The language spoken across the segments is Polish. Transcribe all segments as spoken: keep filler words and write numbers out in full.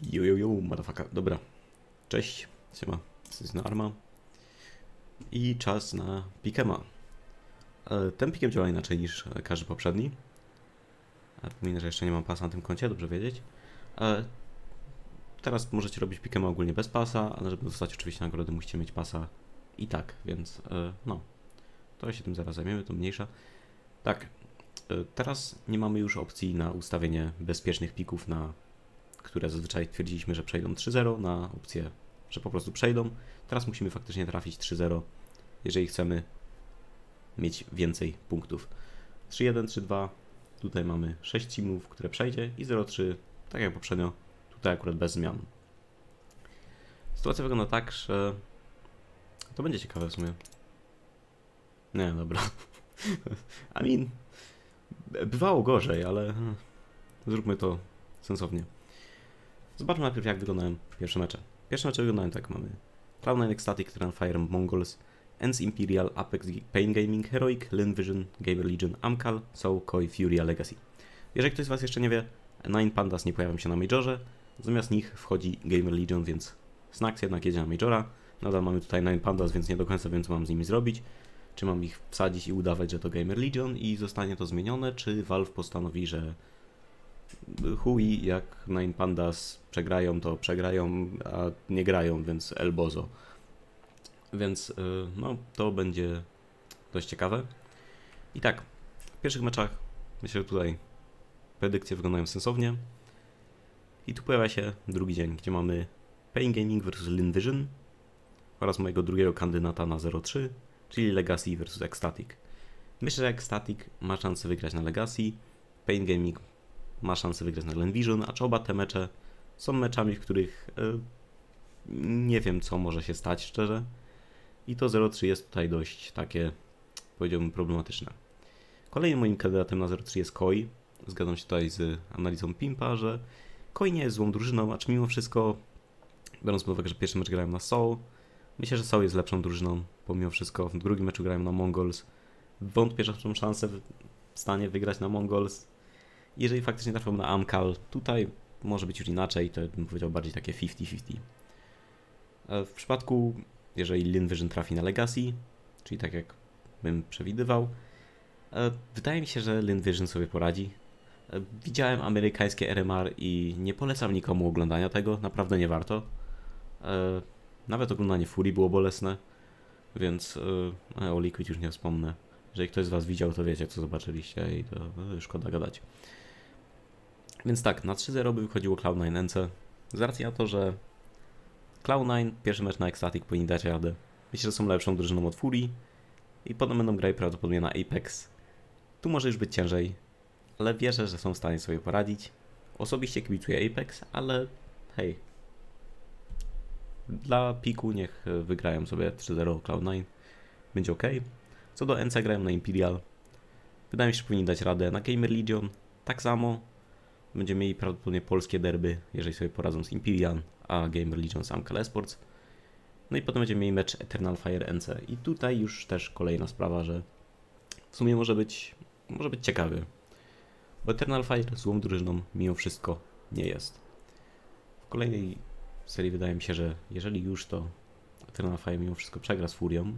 Yo, yo, yo, motherfucker. Dobra. Cześć. Siema. To jest Arma. I czas na Pikema. Ten Pikem działa inaczej niż każdy poprzedni. Pominę, że jeszcze nie mam pasa na tym koncie, dobrze wiedzieć. Teraz możecie robić Pikema ogólnie bez pasa, ale żeby dostać oczywiście nagrody, musicie mieć pasa i tak, więc no. To się tym zaraz zajmiemy, to mniejsza. Tak. Teraz nie mamy już opcji na ustawienie bezpiecznych pików, na które zazwyczaj twierdziliśmy, że przejdą trzy zero, na opcję, że po prostu przejdą. Teraz musimy faktycznie trafić trzy zero, jeżeli chcemy mieć więcej punktów. trzy jeden, trzy dwa, tutaj mamy sześć teamów, które przejdzie i zero trzy, tak jak poprzednio, tutaj akurat bez zmian. Sytuacja wygląda tak, że to będzie ciekawe w sumie. Nie, dobra. I mean, bywało gorzej, ale zróbmy to sensownie. Zobaczmy najpierw, jak wyglądają pierwsze mecze. Pierwsze mecze wyglądają tak. Mamy Cloud nine, Ecstatic, Fire, Mongols, Ence Imperial, Apex, Pain Gaming, Heroic, Lin Vision, Gamer Legion, Amcal, Soul, Koi, Furia, Legacy. Jeżeli ktoś z Was jeszcze nie wie, Nine Pandas nie pojawią się na Majorze, zamiast nich wchodzi Gamer Legion, więc Snax jednak jedzie na Majora. Nadal mamy tutaj Nine Pandas, więc nie do końca wiem, co mam z nimi zrobić. Czy mam ich wsadzić i udawać, że to Gamer Legion i zostanie to zmienione, czy Valve postanowi, że chuj, jak Nine Pandas przegrają, to przegrają, a nie grają, więc elbozo. Więc no, to będzie dość ciekawe. I tak, w pierwszych meczach myślę, że tutaj predykcje wyglądają sensownie. I tu pojawia się drugi dzień, gdzie mamy Pain Gaming versus Lin Vision oraz mojego drugiego kandydata na zero trzy, czyli Legacy versus Ecstatic. Myślę, że Ecstatic ma szansę wygrać na Legacy, Pain Gaming ma szansę wygrać na Lin Vision, a czy oba te mecze są meczami, w których yy, nie wiem, co może się stać, szczerze. I to zero trzy jest tutaj dość takie, powiedziałbym, problematyczne. Kolejnym moim kandydatem na zero trzy jest Koi. Zgadzam się tutaj z analizą Pimpa, że Koi nie jest złą drużyną, acz mimo wszystko, biorąc pod uwagę, że pierwszy mecz grałem na Soul, myślę, że Soul jest lepszą drużyną, pomimo wszystko. W drugim meczu grałem na Mongols. Wątpię, że są szansę w stanie wygrać na Mongols. Jeżeli faktycznie trafią na Amcal, tutaj może być już inaczej, to bym powiedział bardziej takie fifty fifty. W przypadku, jeżeli Lin Vision trafi na Legacy, czyli tak jak bym przewidywał, wydaje mi się, że Lin Vision sobie poradzi. Widziałem amerykańskie R M R i nie polecam nikomu oglądania tego, naprawdę nie warto. Nawet oglądanie Furii było bolesne, więc o Liquid już nie wspomnę. Jeżeli ktoś z Was widział, to wiecie, co zobaczyliście i to szkoda gadać. Więc tak, na trzy zero by wychodziło Cloud nine Ence. Z racji na to, że Cloud nine, pierwszy mecz na Ecstatic powinni dać radę. Myślę, że są lepszą drużyną od Furii i potem będą grali prawdopodobnie na Apex. Tu może już być ciężej, ale wierzę, że są w stanie sobie poradzić. Osobiście kibicuję Apex, ale hej, dla piku niech wygrają sobie trzy zero Cloud nine. Będzie ok. Co do Ence, grają na Imperial. Wydaje mi się, że powinni dać radę na Gamer Legion. Tak samo. Będziemy mieli prawdopodobnie polskie derby, jeżeli sobie poradzą z Imperial, a Gamer Legion z Amcal Esports. No i potem będziemy mieli mecz Eternal Fire Ence. I tutaj już też kolejna sprawa, że w sumie może być, może być ciekawy. Bo Eternal Fire złą drużyną mimo wszystko nie jest. W kolejnej serii wydaje mi się, że jeżeli już, to Eternal Fire mimo wszystko przegra z Furią.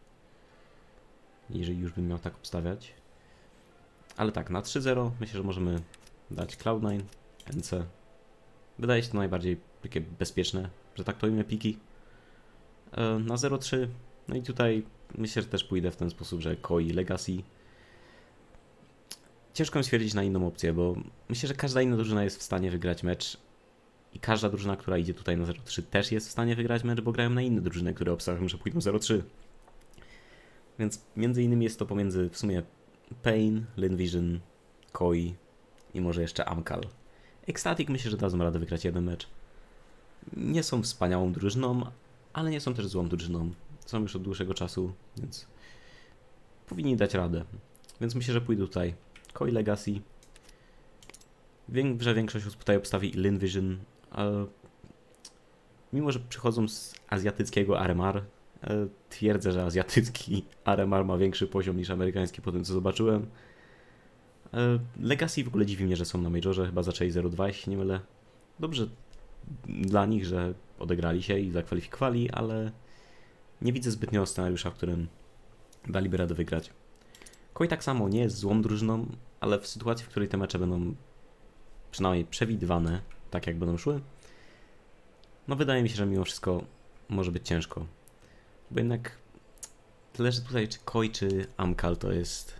Jeżeli już bym miał tak obstawiać. Ale tak, na trzy zero myślę, że możemy dać Cloud nine, Ence. Wydaje się to najbardziej takie bezpieczne, że tak to imię piki. Na zero trzy, no i tutaj myślę, że też pójdę w ten sposób, że Koi, Legacy. Ciężko mi stwierdzić na inną opcję, bo myślę, że każda inna drużyna jest w stanie wygrać mecz. I każda drużyna, która idzie tutaj na zero trzy, też jest w stanie wygrać mecz, bo grają na inne drużyny, które obstawiam, że pójdą zero trzy. Więc między innymi jest to pomiędzy w sumie Pain, Lin Vision, Koi i może jeszcze Amcal. Ecstatic myślę, że dadzą radę wygrać jeden mecz. Nie są wspaniałą drużyną, ale nie są też złą drużyną. Są już od dłuższego czasu, więc powinni dać radę. Więc myślę, że pójdę tutaj Koi, Legacy. Wiem, że większość osób tutaj obstawi Lin Vision, ale mimo, że przychodzą z azjatyckiego R M R, twierdzę, że azjatycki R M R ma większy poziom niż amerykański po tym, co zobaczyłem. Legacy w ogóle dziwi mnie, że są na Majorze, chyba zaczęli zero dwa, jeśli nie mylę. Dobrze dla nich, że odegrali się i zakwalifikowali, ale nie widzę zbytnio scenariusza, w którym daliby radę wygrać. Koi tak samo nie jest złą drużyną, ale w sytuacji, w której te mecze będą przynajmniej przewidywane, tak jak będą szły, no wydaje mi się, że mimo wszystko może być ciężko. Bo jednak tyle, że tutaj czy Koi, czy Amkal to jest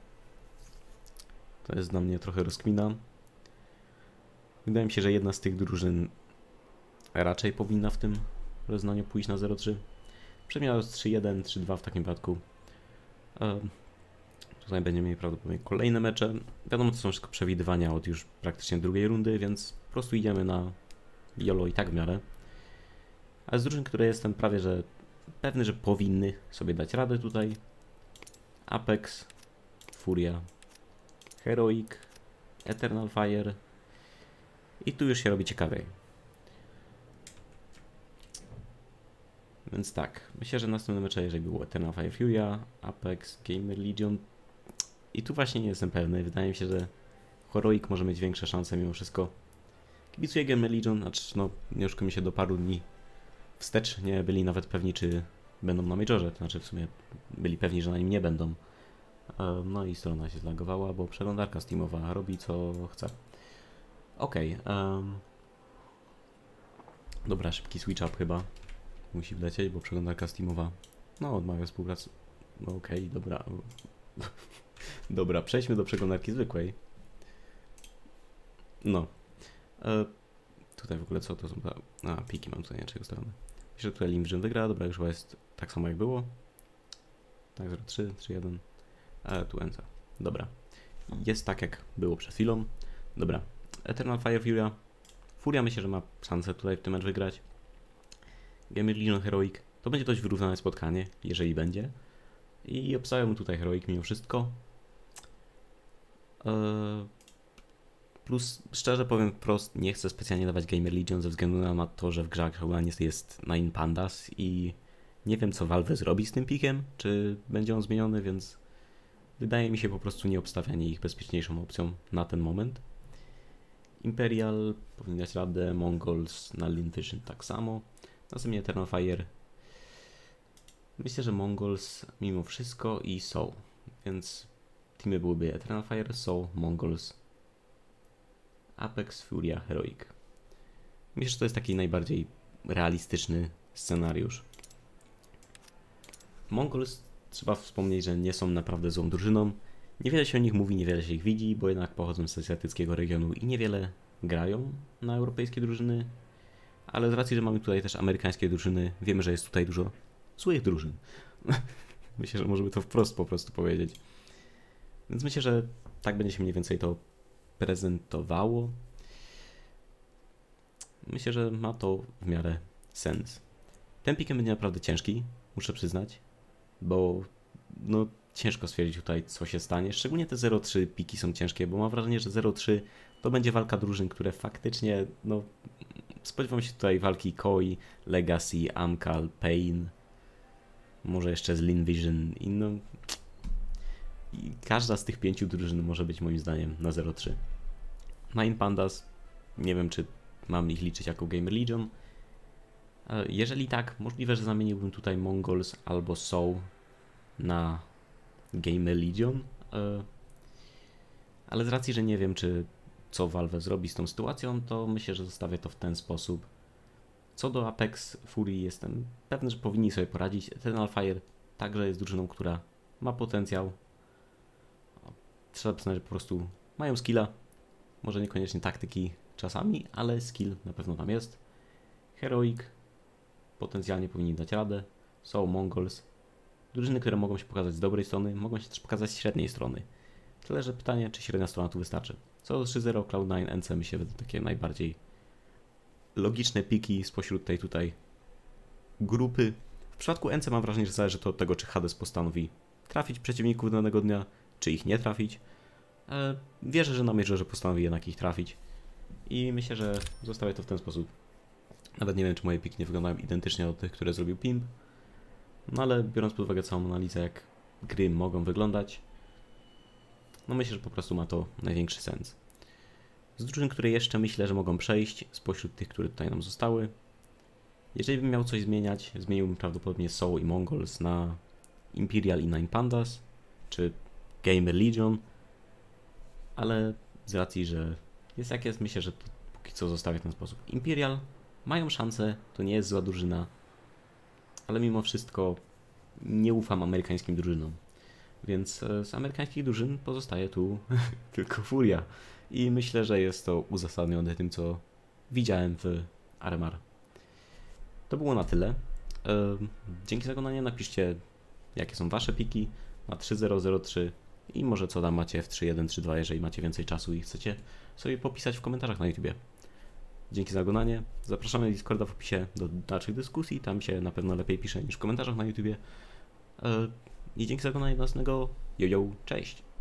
to jest dla mnie trochę rozkmina. Wydaje mi się, że jedna z tych drużyn raczej powinna w tym rozdaniu pójść na zero trzy. Przemiał trzy jeden, trzy dwa w takim wypadku. E, tutaj będziemy mieli prawdopodobnie kolejne mecze. Wiadomo, to są wszystko przewidywania od już praktycznie drugiej rundy, więc po prostu idziemy na YOLO i tak w miarę. A z drużyn, które jestem prawie że pewny, że powinny sobie dać radę tutaj: Apex, Furia, Heroic, Eternal Fire i tu już się robi ciekawiej. Więc tak, myślę, że następne mecze, jeżeli było Eternal Fire Furia, Apex, Gamer Legion, i tu właśnie nie jestem pewny, wydaje mi się, że Heroic może mieć większe szanse mimo wszystko. Kibicuję Gamer Legion, znaczy no nie oszukujmy się, do paru dni wstecz nie byli nawet pewni, czy będą na Majorze, to znaczy w sumie byli pewni, że na nim nie będą. No i strona się zlagowała, bo przeglądarka Steamowa robi co chce. Okej. Okay, um... Dobra, szybki switch up chyba musi wlecieć, bo przeglądarka Steamowa no odmawia współpracy. No okej, okay, dobra. Dobra, przejdźmy do przeglądarki zwykłej. No. E, tutaj w ogóle co to są? A, piki mam tutaj inaczej ustawione. Myślę, że tutaj Limvision wygra. Dobra, już chyba jest tak samo jak było. Tak, zero trzy, trzy jeden. E, tu Enza. Dobra. Jest tak jak było przed chwilą. Dobra. Eternal Fire Furia. Furia myślę, że ma szansę tutaj w tym mecz wygrać. Gamer Legion Heroic. To będzie dość wyrównane spotkanie, jeżeli będzie. I obstawiam tutaj Heroic mimo wszystko. Eee, plus, szczerze powiem wprost, nie chcę specjalnie dawać Gamer Legion ze względu na to, że w grze aktualnie jest Nine Pandas i nie wiem, co Valve zrobi z tym pikiem, czy będzie on zmieniony, więc wydaje mi się po prostu nie obstawianie ich bezpieczniejszą opcją na ten moment. Imperial powinien dać radę, Mongols na Limvision tak samo. Następnie Eternal Fire. Myślę, że Mongols mimo wszystko i Soul. Więc teamy byłyby Eternal Fire, Soul, Mongols, Apex, Furia, Heroic. Myślę, że to jest taki najbardziej realistyczny scenariusz. Mongols, trzeba wspomnieć, że nie są naprawdę złą drużyną. Niewiele się o nich mówi, niewiele się ich widzi, bo jednak pochodzą z azjatyckiego regionu i niewiele grają na europejskie drużyny. Ale z racji, że mamy tutaj też amerykańskie drużyny, wiemy, że jest tutaj dużo złych drużyn. Myślę, że możemy to wprost po prostu powiedzieć. Więc myślę, że tak będzie się mniej więcej to prezentowało. Myślę, że ma to w miarę sens. Ten pikiem będzie naprawdę ciężki, muszę przyznać, bo no ciężko stwierdzić tutaj, co się stanie. Szczególnie te zero trzy piki są ciężkie, bo mam wrażenie, że zero trzy to będzie walka drużyn, które faktycznie, no spodziewam się tutaj walki Koi, Legacy, Amkal, Pain, może jeszcze z Limvision i no i każda z tych pięciu drużyn może być moim zdaniem na zero trzy. Nine Pandas, nie wiem, czy mam ich liczyć jako Gamer Legion. Jeżeli tak, możliwe, że zamieniłbym tutaj Mongols albo Soul na Gamer Legion, ale z racji, że nie wiem, czy co Valve zrobi z tą sytuacją, to myślę, że zostawię to w ten sposób. Co do Apex Fury, jestem pewny, że powinni sobie poradzić. Eternal Fire także jest drużyną, która ma potencjał. Trzeba przyznać, że po prostu mają skilla. Może niekoniecznie taktyki czasami, ale skill na pewno tam jest. Heroic potencjalnie powinni dać radę. Są Mongols. Drużyny, które mogą się pokazać z dobrej strony, mogą się też pokazać z średniej strony. Tyle, że pytanie, czy średnia strona tu wystarczy. Co do trzy zero, Cloud nine, N C mi się wydaje takie najbardziej logiczne piki spośród tej tutaj grupy. W przypadku N C mam wrażenie, że zależy to od tego, czy Hades postanowi trafić przeciwników danego dnia, czy ich nie trafić. Ale wierzę, że na Majorze postanowi jednak ich trafić. I myślę, że zostawię to w ten sposób. Nawet nie wiem, czy moje piki nie wyglądają identycznie do tych, które zrobił Pimp. No ale biorąc pod uwagę całą analizę, jak gry mogą wyglądać, no myślę, że po prostu ma to największy sens. z drużyn, które jeszcze myślę, że mogą przejść spośród tych, które tutaj nam zostały. Jeżeli bym miał coś zmieniać, zmieniłbym prawdopodobnie Soul i Mongols na Imperial i Nine Pandas, czy Gamer Legion, ale z racji, że jest jak jest, myślę, że to póki co zostawię w ten sposób. Imperial mają szansę, to nie jest zła drużyna, ale mimo wszystko nie ufam amerykańskim drużynom. Więc z amerykańskich drużyn pozostaje tu tylko Furia. I myślę, że jest to uzasadnione tym, co widziałem w R M R. To było na tyle. Dzięki za oglądanie. Napiszcie, jakie są wasze piki na trzy zero zero trzy i może co tam macie w trzy jeden trzy dwa, jeżeli macie więcej czasu i chcecie sobie popisać w komentarzach na YouTubie. Dzięki za oglądanie. Zapraszamy do Discorda w opisie do dalszych dyskusji. Tam się na pewno lepiej pisze niż w komentarzach na YouTubie. I dzięki za oglądanie następnego. Yo, yo, cześć!